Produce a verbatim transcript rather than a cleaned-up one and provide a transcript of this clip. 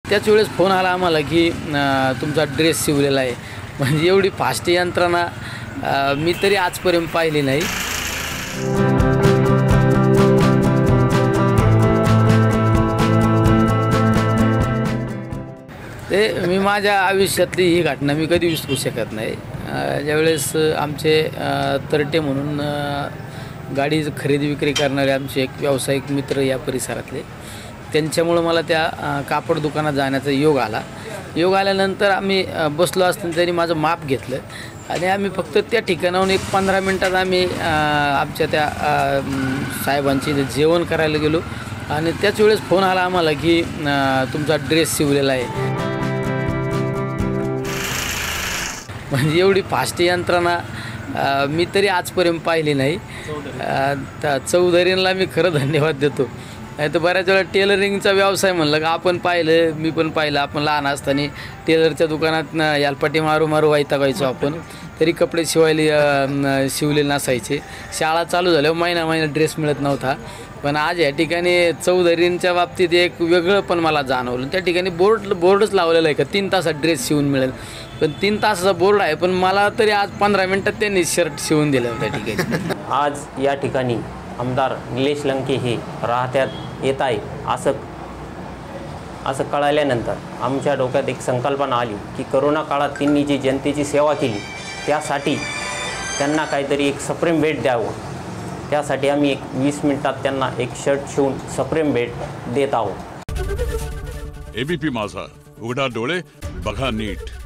त्याच वेळेस फोन आला आम्हाला की अ, तुमचा ड्रेस शिवलेला आहे. म्हणजे एवढी फास्ट यंत्रणा अ, मी तरी आजपर्यंत पाहिली नाही. ते मी माझ्या आयुष्यातली ही घटना मी कधी विसरू शकत नाही. अ, ज्यावेळेस आमचे अ, तरटे म्हणून अ, गाडी खरेदी विक्री करणारे आमचे एक व्यावसायिक मित्र या परिसरातले, त्यांच्यामुळं मला त्या अ, कापड दुकानात जाण्याचा योग आला. योग आल्यानंतर आम्ही अ, बसलो असताना त्यांनी माझं माप घेतलं आणि आम्ही फक्त त्या ठिकाणाहून एक पंधरा मिनटात आम्ही अ, आमच्या त्या अ, म, साहेबांची इथे जेवण करायला गेलो आणि त्याच वेळेस फोन आला आम्हाला की अ, तुमचा ड्रेस शिवलेला आहे. म्हणजे एवढी फास्ट यंत्रणा अ, मी तरी आजपर्यंत पाहिली नाही. अ, त्या चौधरींना मी खरं धन्यवाद देतो. नाही तर बऱ्याच वेळा टेलरिंगचा व्यवसाय म्हणलं का आपण पाहिलं, मी पण पाहिलं, आपण लहान असताना टेलरच्या दुकानात न यालपाटी मारू मारू वैतागायचो आपण, तरी कपडे शिवायला अ, न शिवलेले नसायचे. शाळा चालू झाल्यावर महिना महिना ड्रेस मिळत नव्हता. पण आज या ठिकाणी चौधरींच्या बाबतीत एक वेगळं पण मला जाणवलं. त्या ठिकाणी बोर्ड बोर्डच लावलेलं आहे का तीन तासात ड्रेस शिवून मिळेल. पण तीन तासाचा बोर्ड आहे, पण मला तरी आज पंधरा मिनटात त्यांनी शर्ट शिवून दिलं त्या ठिकाणी. आज या ठिकाणी आमदार निलेश लंके हे राहत्यात येत आहे असं असं कळाल्यानंतर आमच्या डोक्यात एक संकल्पना आली की करोना काळात त्यांनी जी जनतेची सेवा केली त्यासाठी त्यांना काहीतरी एक सप्रेम भेट द्यावं. त्यासाठी आम्ही एक वीस मिनिटात त्यांना एक शर्ट शिवून सप्रेम भेट देत आहोत. एबीपी माझा, उघडा डोळे बघा नीट.